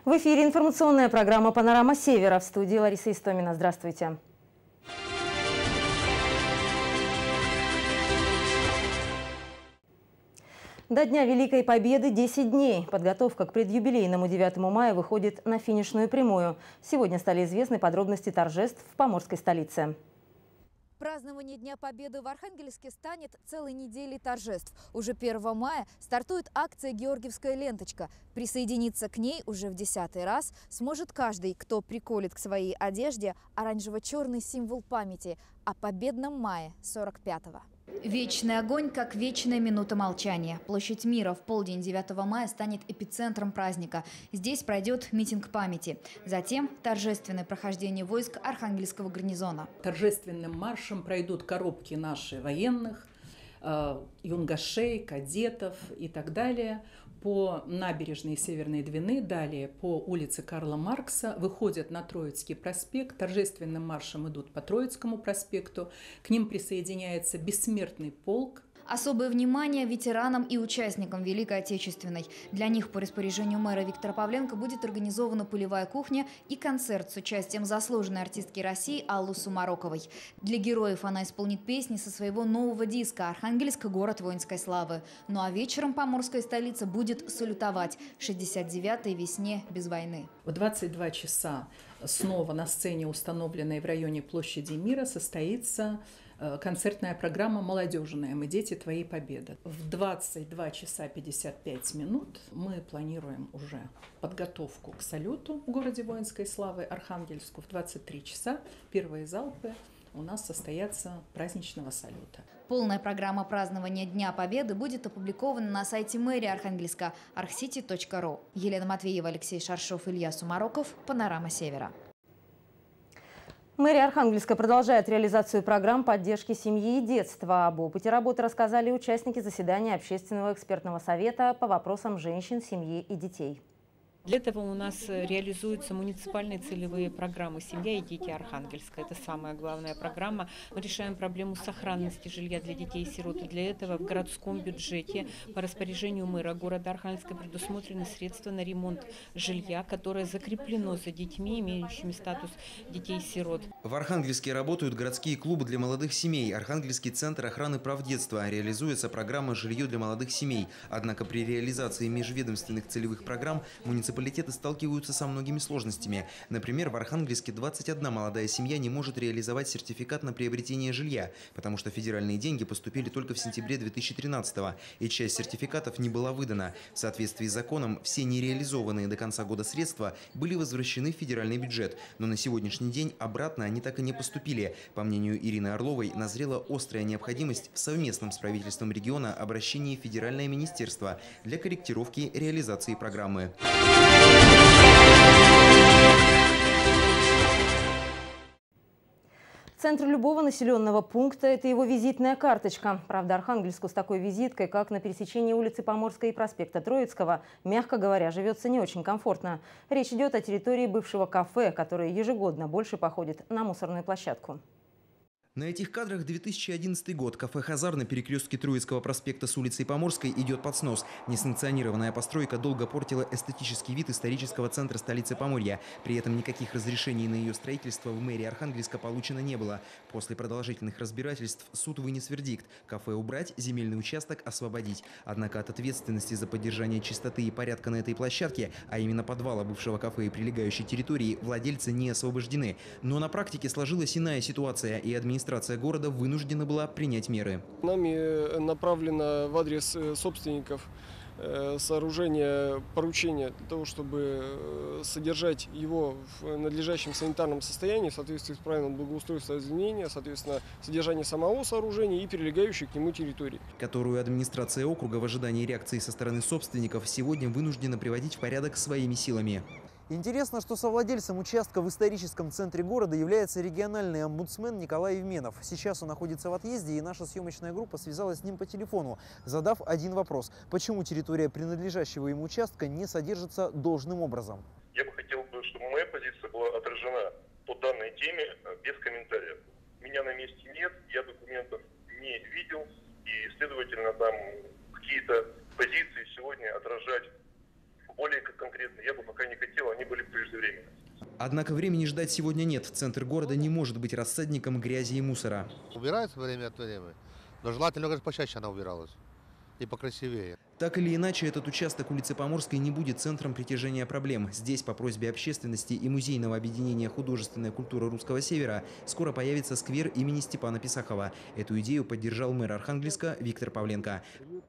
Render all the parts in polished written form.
В эфире информационная программа «Панорама Севера». В студии Лариса Истомина. Здравствуйте. До Дня Великой Победы 10 дней. Подготовка к предюбилейному 9 мая выходит на финишную прямую. Сегодня стали известны подробности торжеств в поморской столице. Празднование Дня Победы в Архангельске станет целой неделей торжеств. Уже 1 мая стартует акция «Георгиевская ленточка». Присоединиться к ней уже в 10-й раз сможет каждый, кто приколет к своей одежде оранжево-черный символ памяти о победном мае 45-го. Вечный огонь, как вечная минута молчания. Площадь Мира в полдень 9 мая станет эпицентром праздника. Здесь пройдет митинг памяти. Затем торжественное прохождение войск Архангельского гарнизона. Торжественным маршем пройдут коробки наших военных, юнгашей, кадетов и так далее. По набережной Северной Двины, далее по улице Карла Маркса, выходят на Троицкий проспект, торжественным маршем идут по Троицкому проспекту, к ним присоединяется бессмертный полк. Особое внимание ветеранам и участникам Великой Отечественной. Для них по распоряжению мэра Виктора Павленко будет организована полевая кухня и концерт с участием заслуженной артистки России Аллы Сумароковой. Для героев она исполнит песни со своего нового диска «Архангельск. Город воинской славы». Ну а вечером поморская столица будет салютовать 69-й весне без войны. В 22 часа снова на сцене, установленной в районе площади Мира, состоится концертная программа «Молодежная. Мы дети твоей победы». В 22 часа 55 минут мы планируем уже подготовку к салюту в городе воинской славы Архангельску. В 23 часа первые залпы у нас состоятся праздничного салюта. Полная программа празднования Дня Победы будет опубликована на сайте мэрии Архангельска archcity.ru. Елена Матвеева, Алексей Шаршов, Илья Сумароков. «Панорама Севера». Мэрия Архангельска продолжает реализацию программ поддержки семьи и детства. Об опыте работы рассказали участники заседания Общественного экспертного совета по вопросам женщин, семьи и детей. Для этого у нас реализуются муниципальные целевые программы «Семья и дети Архангельска». Это самая главная программа. Мы решаем проблему сохранности жилья для детей и сирот. И для этого в городском бюджете по распоряжению мэра города Архангельска предусмотрены средства на ремонт жилья, которое закреплено за детьми, имеющими статус детей-сирот. В Архангельске работают городские клубы для молодых семей. Архангельский центр охраны прав детства. Реализуется программа «Жилье для молодых семей». Однако при реализации межведомственных целевых программ муниципалитеты сталкиваются со многими сложностями. Например, в Архангельске 21 молодая семья не может реализовать сертификат на приобретение жилья, потому что федеральные деньги поступили только в сентябре 2013-го, и часть сертификатов не была выдана. В соответствии с законом, все нереализованные до конца года средства были возвращены в федеральный бюджет, но на сегодняшний день обратно они так и не поступили. По мнению Ирины Орловой, назрела острая необходимость в совместном с правительством региона обращении в федеральное министерство для корректировки реализации программы. Центр любого населенного пункта – это его визитная карточка. Правда, Архангельску с такой визиткой, как на пересечении улицы Поморской и проспекта Троицкого, мягко говоря, живется не очень комфортно. Речь идет о территории бывшего кафе, которое ежегодно больше походит на мусорную площадку. На этих кадрах 2011 год. Кафе «Хазар» на перекрестке Троицкого проспекта с улицей Поморской идет под снос. Несанкционированная постройка долго портила эстетический вид исторического центра столицы Поморья. При этом никаких разрешений на ее строительство в мэрии Архангельска получено не было. После продолжительных разбирательств суд вынес вердикт – кафе убрать, земельный участок освободить. Однако от ответственности за поддержание чистоты и порядка на этой площадке, а именно подвала бывшего кафе и прилегающей территории, владельцы не освобождены. Но на практике сложилась иная ситуация, и администрация города вынуждена была принять меры. Нами направлено в адрес собственников сооружения поручения для того, чтобы содержать его в надлежащем санитарном состоянии в соответствии с правилом благоустройства и озеленения, соответственно, содержание самого сооружения и прилегающей к нему территории. Которую администрация округа в ожидании реакции со стороны собственников сегодня вынуждена приводить в порядок своими силами. Интересно, что совладельцем участка в историческом центре города является региональный омбудсмен Николай Евменов. Сейчас он находится в отъезде, и наша съемочная группа связалась с ним по телефону, задав один вопрос: почему территория принадлежащего ему участка не содержится должным образом? Я бы хотел, чтобы моя позиция была отражена по данной теме без комментариев. Меня на месте нет, я документов не видел, и, следовательно, там какие-то позиции сегодня отражать более конкретно конкретно я бы пока не хотел, они были преждевременны. Однако времени ждать сегодня нет. Центр города не может быть рассадником грязи и мусора. Убирается время от времени, но желательно, конечно, почаще она убиралась и покрасивее. Так или иначе, этот участок улицы Поморской не будет центром притяжения проблем. Здесь, по просьбе общественности и музейного объединения «Художественная культура Русского Севера», скоро появится сквер имени Степана Писахова. Эту идею поддержал мэр Архангельска Виктор Павленко.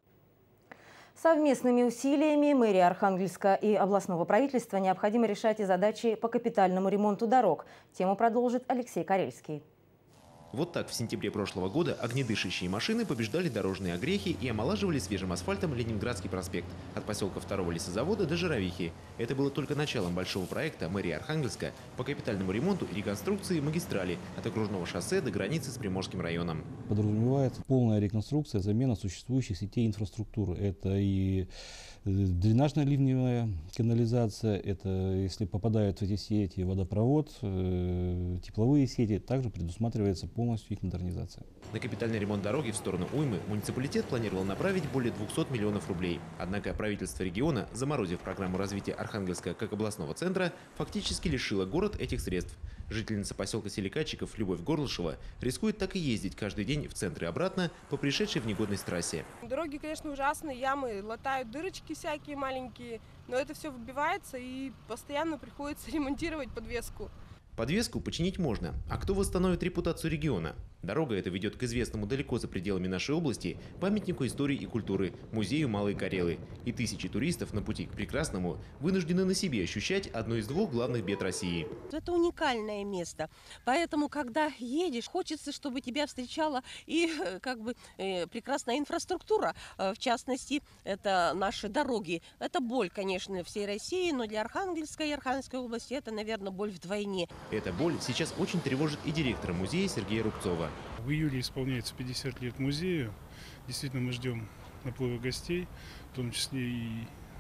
Совместными усилиями мэрии Архангельска и областного правительства необходимо решать и задачи по капитальному ремонту дорог. Тему продолжит Алексей Карельский. Вот так в сентябре прошлого года огнедышащие машины побеждали дорожные огрехи и омолаживали свежим асфальтом Ленинградский проспект от поселка 2-го лесозавода до Жировихи. Это было только началом большого проекта мэрии Архангельска по капитальному ремонту и реконструкции магистрали от окружного шоссе до границы с Приморским районом. Подразумевается полная реконструкция, замена существующих сетей инфраструктуры. Это и дренажная ливневая канализация, это если попадают в эти сети водопровод, тепловые сети, также предусматривается полностью их модернизация. На капитальный ремонт дороги в сторону Уймы муниципалитет планировал направить более 200 миллионов рублей. Однако правительство региона, заморозив программу развития Архангельска как областного центра, фактически лишило город этих средств. Жительница поселка Селикатчиков Любовь Горлышева рискует так и ездить каждый день в центр и обратно по пришедшей в негодность трассе. Дороги, конечно, ужасные, ямы латают, дырочки всякие маленькие, но это все выбивается и постоянно приходится ремонтировать подвеску. Подвеску починить можно. А кто восстановит репутацию региона? Дорога эта ведет к известному далеко за пределами нашей области памятнику истории и культуры – музею Малой Карелы. И тысячи туристов на пути к прекрасному вынуждены на себе ощущать одно из двух главных бед России. Это уникальное место. Поэтому, когда едешь, хочется, чтобы тебя встречала и прекрасная инфраструктура. В частности, это наши дороги. Это боль, конечно, всей России, но для Архангельска и Архангельской области это, наверное, боль вдвойне. Эта боль сейчас очень тревожит и директора музея Сергея Рубцова. В июле исполняется 50 лет музею. Действительно, мы ждем наплыва гостей, в том числе и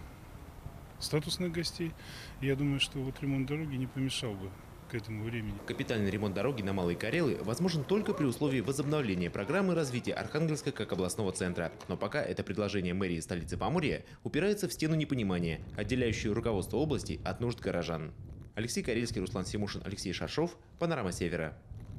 статусных гостей. И я думаю, что ремонт дороги не помешал бы к этому времени. Капитальный ремонт дороги на Малой Карелы возможен только при условии возобновления программы развития Архангельска как областного центра. Но пока это предложение мэрии столицы Поморья упирается в стену непонимания, отделяющую руководство области от нужд горожан. Алексей Карельский, Руслан Симушин, Алексей Шаршов. Панорама Севера.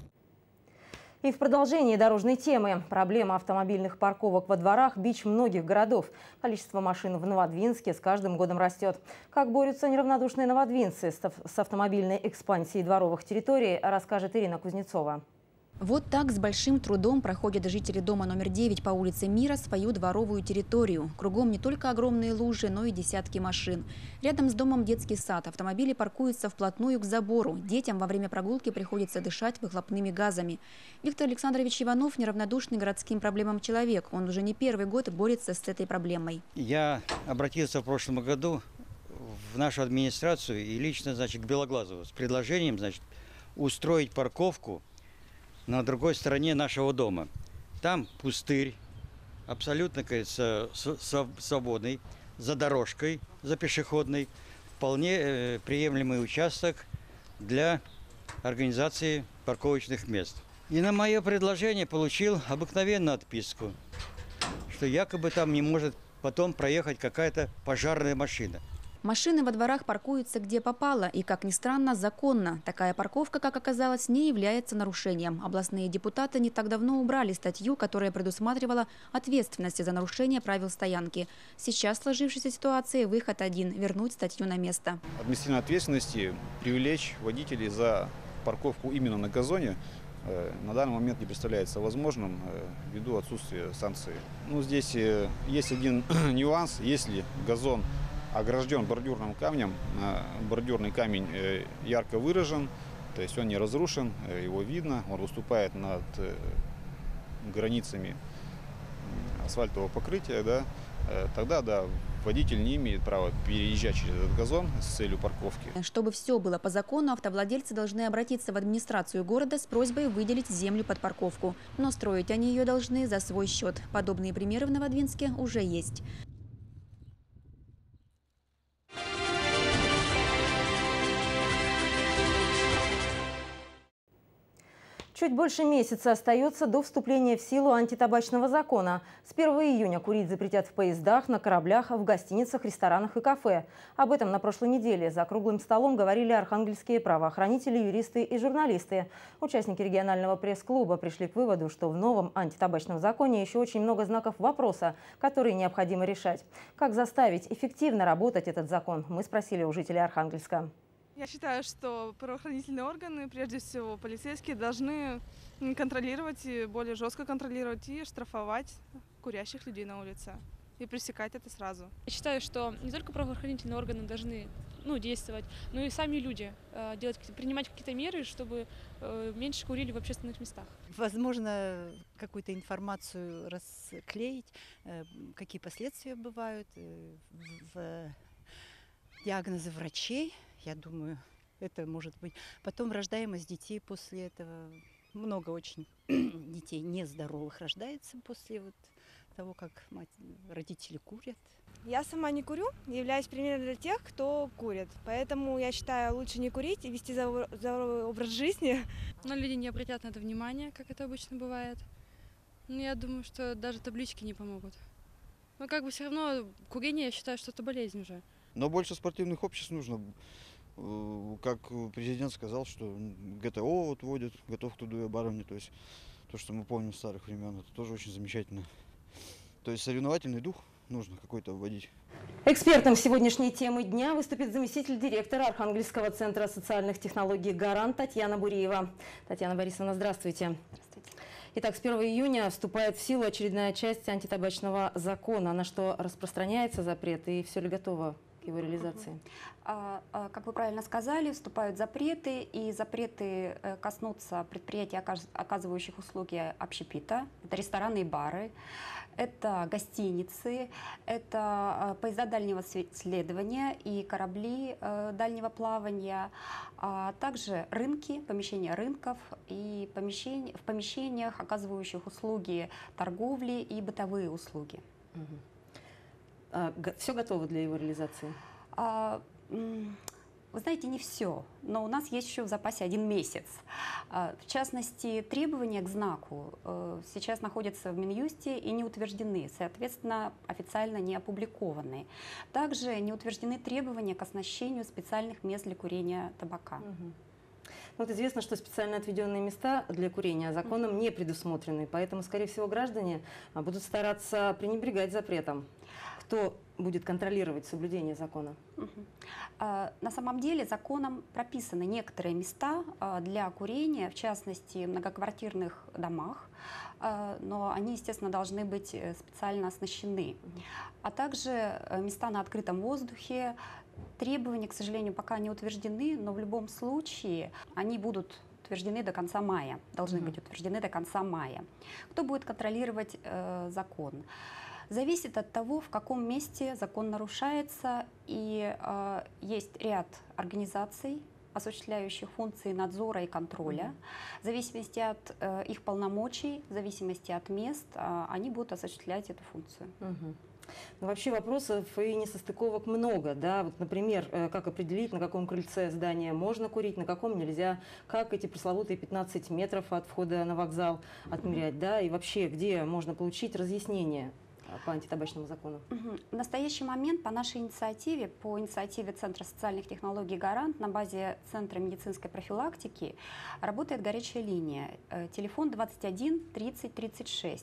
И в продолжении дорожной темы. Проблема автомобильных парковок во дворах – бич многих городов. Количество машин в Новодвинске с каждым годом растет. Как борются неравнодушные новодвинцы с автомобильной экспансией дворовых территорий, расскажет Ирина Кузнецова. Вот так с большим трудом проходят жители дома номер 9 по улице Мира свою дворовую территорию. Кругом не только огромные лужи, но и десятки машин. Рядом с домом детский сад. Автомобили паркуются вплотную к забору. Детям во время прогулки приходится дышать выхлопными газами. Виктор Александрович Иванов – неравнодушный городским проблемам человек. Он уже не первый год борется с этой проблемой. Я обратился в прошлом году в нашу администрацию и лично, к Белоглазову с предложением, устроить парковку на другой стороне нашего дома. Там пустырь, абсолютно, кажется, свободный, за дорожкой, за пешеходной. Вполне приемлемый участок для организации парковочных мест. И на мое предложение получил обыкновенную отписку, что якобы там не может потом проехать какая-то пожарная машина. Машины во дворах паркуются где попало и, как ни странно, законно. Такая парковка, как оказалось, не является нарушением. Областные депутаты не так давно убрали статью, которая предусматривала ответственность за нарушение правил стоянки. Сейчас в сложившейся ситуации выход один – вернуть статью на место. Административной ответственности привлечь водителей за парковку именно на газоне на данный момент не представляется возможным ввиду отсутствия санкций. Здесь есть один нюанс. Если газон огражден бордюрным камнем, бордюрный камень ярко выражен, то есть он не разрушен, его видно, он выступает над границами асфальтового покрытия, тогда водитель не имеет права переезжать через этот газон с целью парковки. Чтобы все было по закону, автовладельцы должны обратиться в администрацию города с просьбой выделить землю под парковку. Но строить они ее должны за свой счет. Подобные примеры в Новодвинске уже есть. Чуть Чуть больше месяца остается до вступления в силу антитабачного закона. С 1 июня курить запретят в поездах, на кораблях, в гостиницах, ресторанах и кафе. Об этом на прошлой неделе за круглым столом говорили архангельские правоохранители, юристы и журналисты. Участники регионального пресс-клуба пришли к выводу, что в новом антитабачном законе еще очень много знаков вопроса, которые необходимо решать. Как заставить эффективно работать этот закон, мы спросили у жителей Архангельска. Я считаю, что правоохранительные органы, прежде всего полицейские, должны контролировать, и более жестко контролировать и штрафовать курящих людей на улице. И пресекать это сразу. Я считаю, что не только правоохранительные органы должны действовать, но и сами люди принимать какие-то меры, чтобы меньше курили в общественных местах. Возможно, какую-то информацию расклеить, какие последствия бывают, диагнозы врачей. Я думаю, это может быть. Потом рождаемость детей после этого. Много очень детей нездоровых рождается после того, как родители курят. Я сама не курю, являюсь примером для тех, кто курит. Поэтому я считаю, лучше не курить и вести здоровый образ жизни. Но люди не обратят на это внимания, как это обычно бывает. Но я думаю, что даже таблички не помогут. Но все равно курение, я считаю, что это болезнь уже. Но больше спортивных обществ нужно. Как президент сказал, что ГТО вводят, готов к труду и обороне. То есть то, что мы помним с старых времен, это тоже очень замечательно. То есть соревновательный дух нужно какой-то вводить. Экспертом сегодняшней темы дня выступит заместитель директора Архангельского центра социальных технологий «Гарант» Татьяна Буреева. Татьяна Борисовна, здравствуйте. Здравствуйте. Итак, с 1 июня вступает в силу очередная часть антитабачного закона. На что распространяется запрет и все ли готово к его реализации? Как вы правильно сказали, вступают запреты, и запреты коснутся предприятий, оказывающих услуги общепита. Это рестораны и бары, это гостиницы, это поезда дальнего следования и корабли дальнего плавания, а также рынки, помещения рынков и в помещениях, оказывающих услуги торговли и бытовые услуги. Все готово для его реализации? Вы знаете, не все, но у нас есть еще в запасе 1 месяц. В частности, требования к знаку сейчас находятся в Минюсте и не утверждены, соответственно, официально не опубликованы. Также не утверждены требования к оснащению специальных мест для курения табака. Известно, что специально отведенные места для курения законом не предусмотрены, поэтому, скорее всего, граждане будут стараться пренебрегать запретом. Кто будет контролировать соблюдение закона? На самом деле законом прописаны некоторые места для курения, в частности, в многоквартирных домах, но они, естественно, должны быть специально оснащены. А также места на открытом воздухе. Требования, к сожалению, пока не утверждены, но в любом случае они будут утверждены до конца мая, должны быть утверждены до конца мая. Кто будет контролировать закон? Зависит от того, в каком месте закон нарушается, и есть ряд организаций, осуществляющих функции надзора и контроля. В зависимости от их полномочий, в зависимости от мест, они будут осуществлять эту функцию. Но вообще вопросов и несостыковок много, да? Например, как определить, на каком крыльце здания можно курить, на каком нельзя, как эти пресловутые 15 метров от входа на вокзал отмерять, да? И вообще, где можно получить разъяснение по антитабачному закону? В настоящий момент по нашей инициативе, по инициативе Центра социальных технологий «Гарант» на базе Центра медицинской профилактики работает горячая линия. Телефон 21 30 36.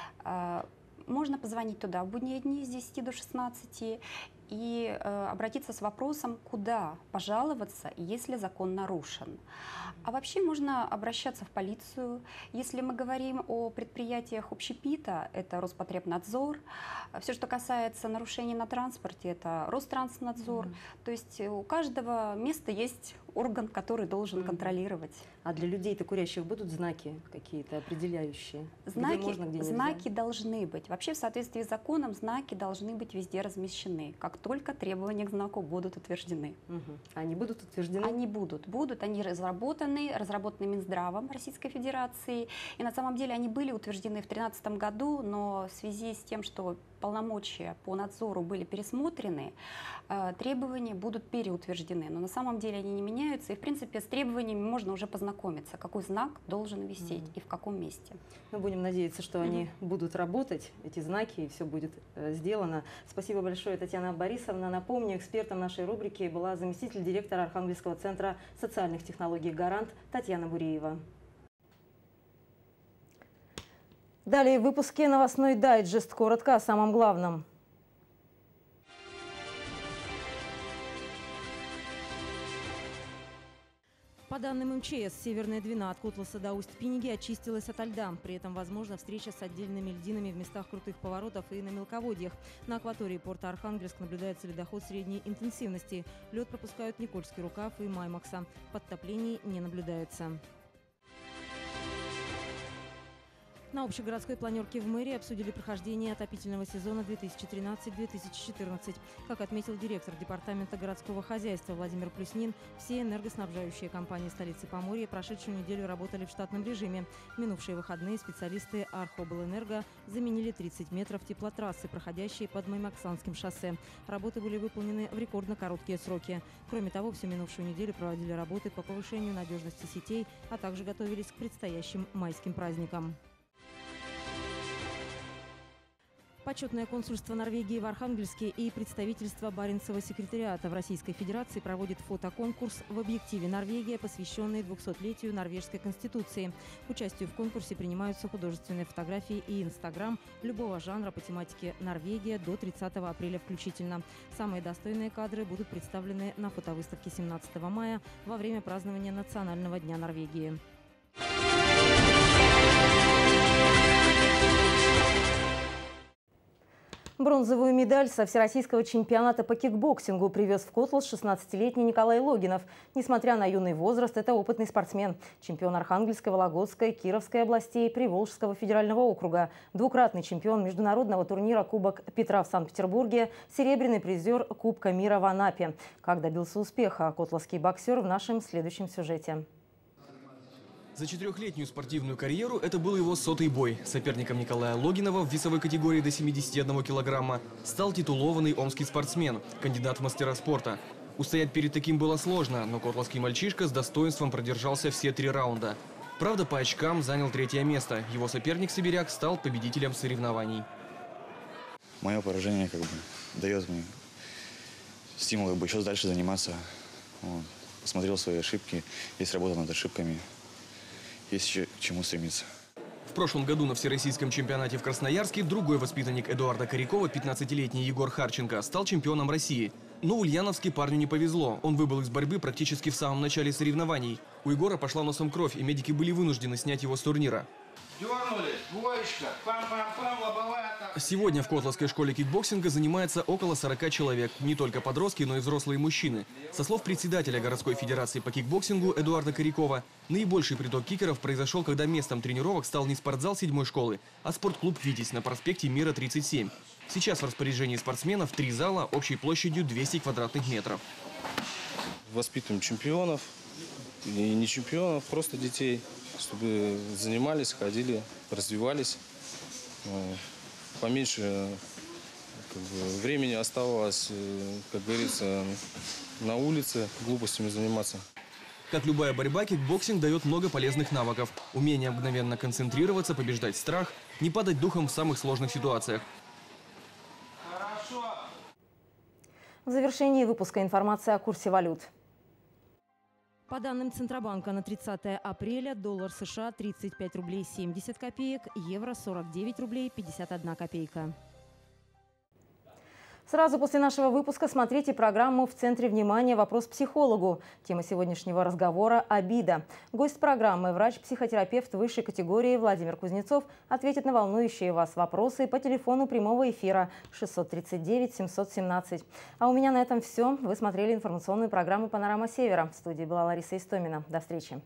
Можно позвонить туда в будние дни с 10 до 16 и обратиться с вопросом, куда пожаловаться, если закон нарушен. А вообще можно обращаться в полицию. Если мы говорим о предприятиях общепита, это Роспотребнадзор. Все, что касается нарушений на транспорте, это Ространснадзор. То есть у каждого места есть орган, который должен контролировать. А для людей-то курящих будут знаки какие-то определяющие? Знаки должны быть. Вообще в соответствии с законом знаки должны быть везде размещены, как как только требования к знаку будут утверждены. Они будут утверждены? Они будут. Они разработаны Минздравом Российской Федерации. И на самом деле они были утверждены в 2013 году, но в связи с тем, что полномочия по надзору были пересмотрены, требования будут переутверждены. Но на самом деле они не меняются. И в принципе с требованиями можно уже познакомиться, какой знак должен висеть и в каком месте. Мы будем надеяться, что они будут работать, эти знаки, и все будет сделано. Спасибо большое, Татьяна Борисовна. Напомню, экспертом нашей рубрики была заместитель директора Архангельского центра социальных технологий «Гарант» Татьяна Буреева. Далее в выпуске новостной дайджест. Коротко о самом главном. По данным МЧС, Северная Двина от Котласа до Усть-Пиниги очистилась ото льда. При этом возможна встреча с отдельными льдинами в местах крутых поворотов и на мелководьях. На акватории порта Архангельск наблюдается ледоход средней интенсивности. Лед пропускают Никольский рукав и Маймакса. Подтоплений не наблюдается. На общегородской планерке в мэрии обсудили прохождение отопительного сезона 2013-2014. Как отметил директор департамента городского хозяйства Владимир Плюснин, все энергоснабжающие компании столицы Поморья прошедшую неделю работали в штатном режиме. В минувшие выходные специалисты Архоблэнерго заменили 30 метров теплотрассы, проходящей под Маймаксанским шоссе. Работы были выполнены в рекордно короткие сроки. Кроме того, всю минувшую неделю проводили работы по повышению надежности сетей, а также готовились к предстоящим майским праздникам. Почетное консульство Норвегии в Архангельске и представительство Баренцева секретариата в Российской Федерации проводит фотоконкурс в объективе «Норвегия», посвященный 200-летию Норвежской Конституции. К участию в конкурсе принимаются художественные фотографии и Инстаграм любого жанра по тематике «Норвегия» до 30 апреля включительно. Самые достойные кадры будут представлены на фотовыставке 17 мая во время празднования Национального дня Норвегии. Бронзовую медаль со всероссийского чемпионата по кикбоксингу привез в Котлас 16-летний Николай Логинов. Несмотря на юный возраст, это опытный спортсмен. Чемпион Архангельской, Вологодской, Кировской областей, Приволжского федерального округа. Двукратный чемпион международного турнира «Кубок Петра» в Санкт-Петербурге. Серебряный призер Кубка мира в Анапе. Как добился успеха котласский боксер в нашем следующем сюжете. За 4-летнюю спортивную карьеру это был его 100-й бой. Соперником Николая Логинова в весовой категории до 71 килограмма стал титулованный омский спортсмен, кандидат в мастера спорта. Устоять перед таким было сложно, но котласский мальчишка с достоинством продержался все 3 раунда. Правда, по очкам занял 3-е место. Его соперник-сибиряк стал победителем соревнований. Мое поражение дает мне стимул еще дальше заниматься. Посмотрел свои ошибки, есть работа над ошибками. Есть еще к чему стремиться. В прошлом году на всероссийском чемпионате в Красноярске другой воспитанник Эдуарда Корякова, 15-летний Егор Харченко, стал чемпионом России. Но в Ульяновске парню не повезло. Он выбыл из борьбы практически в самом начале соревнований. У Егора пошла носом кровь, и медики были вынуждены снять его с турнира. Дернули, двоечка, пам-пам-пам, лобовая атака. Сегодня в Котласской школе кикбоксинга занимается около 40 человек. Не только подростки, но и взрослые мужчины. Со слов председателя городской федерации по кикбоксингу Эдуарда Корякова, наибольший приток кикеров произошел, когда местом тренировок стал не спортзал 7-й школы, а спортклуб «Витязь» на проспекте Мира, 37. Сейчас в распоряжении спортсменов 3 зала общей площадью 200 квадратных метров. Воспитываем чемпионов и не чемпионов, просто детей, чтобы занимались, ходили, развивались. Поменьше времени оставалось, как говорится, на улице глупостями заниматься. Как любая борьба, кикбоксинг дает много полезных навыков. Умение мгновенно концентрироваться, побеждать страх, не падать духом в самых сложных ситуациях. В завершении выпуска информация о курсе валют. По данным Центробанка, на 30 апреля доллар США 35 рублей 70 копеек, евро 49 рублей 51 копейка. Сразу после нашего выпуска смотрите программу «В центре внимания. Вопрос психологу». Тема сегодняшнего разговора – обида. Гость программы – врач-психотерапевт высшей категории Владимир Кузнецов ответит на волнующие вас вопросы по телефону прямого эфира 639 717. А у меня на этом все. Вы смотрели информационную программу «Панорама Севера». В студии была Лариса Истомина. До встречи.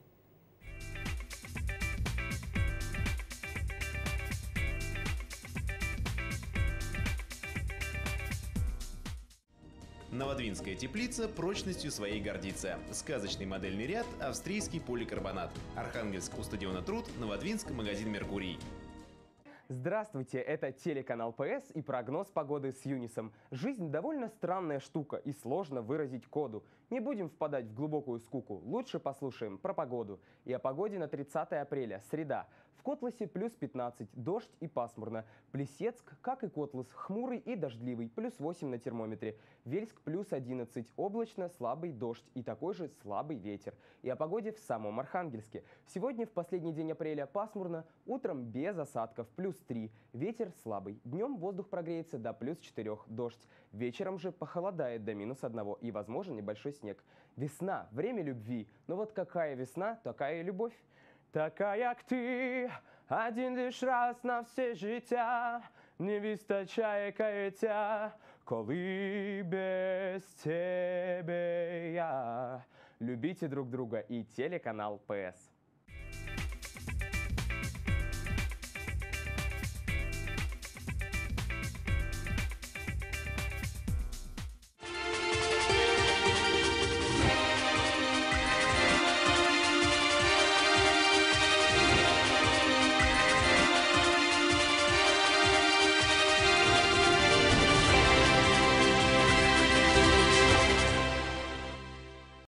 Новодвинская теплица прочностью своей гордится. Сказочный модельный ряд австрийский поликарбонат. Архангельск у стадиона Труд, Новодвинск, магазин «Меркурий». Здравствуйте, это телеканал ПС и прогноз погоды с Юнисом. Жизнь довольно странная штука и сложно выразить коду. Не будем впадать в глубокую скуку, лучше послушаем про погоду. И о погоде на 30 апреля, среда. В Котласе плюс 15, дождь и пасмурно. Плесецк, как и Котлас, хмурый и дождливый, плюс 8 на термометре. Вельск плюс 11, облачно, слабый дождь и такой же слабый ветер. И о погоде в самом Архангельске. Сегодня в последний день апреля пасмурно, утром без осадков, плюс 3, ветер слабый. Днем воздух прогреется до плюс 4, дождь. Вечером же похолодает до минус 1 и возможен небольшой снег. Весна, время любви. Но вот какая весна, такая и любовь. Така, як ти, один лиш раз на все життя, не вистачає каяття, коли без тебе я. Любите друг друга и телеканал ПС.